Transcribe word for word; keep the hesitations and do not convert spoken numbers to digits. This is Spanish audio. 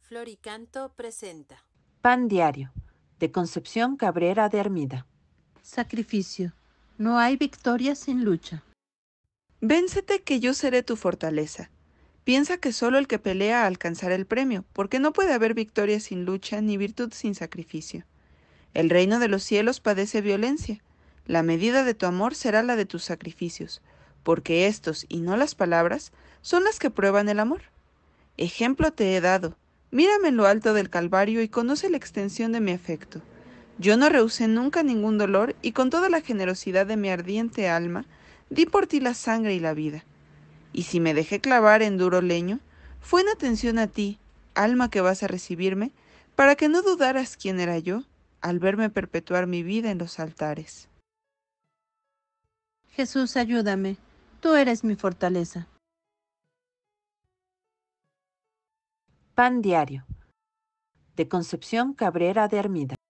Floricanto presenta Pan Diario, de Concepción Cabrera de Hermida. Sacrificio. No hay victoria sin lucha. Véncete que yo seré tu fortaleza. Piensa que solo el que pelea alcanzará el premio, porque no puede haber victoria sin lucha ni virtud sin sacrificio. El reino de los cielos padece violencia. La medida de tu amor será la de tus sacrificios, porque estos, y no las palabras, son las que prueban el amor. Ejemplo te he dado. Mírame en lo alto del Calvario y conoce la extensión de mi afecto. Yo no rehusé nunca ningún dolor y con toda la generosidad de mi ardiente alma, di por ti la sangre y la vida. Y si me dejé clavar en duro leño, fue en atención a ti, alma que vas a recibirme, para que no dudaras quién era yo, al verme perpetuar mi vida en los altares. Jesús, ayúdame. Tú eres mi fortaleza. Pan Diario, de Concepción Cabrera de Hermida.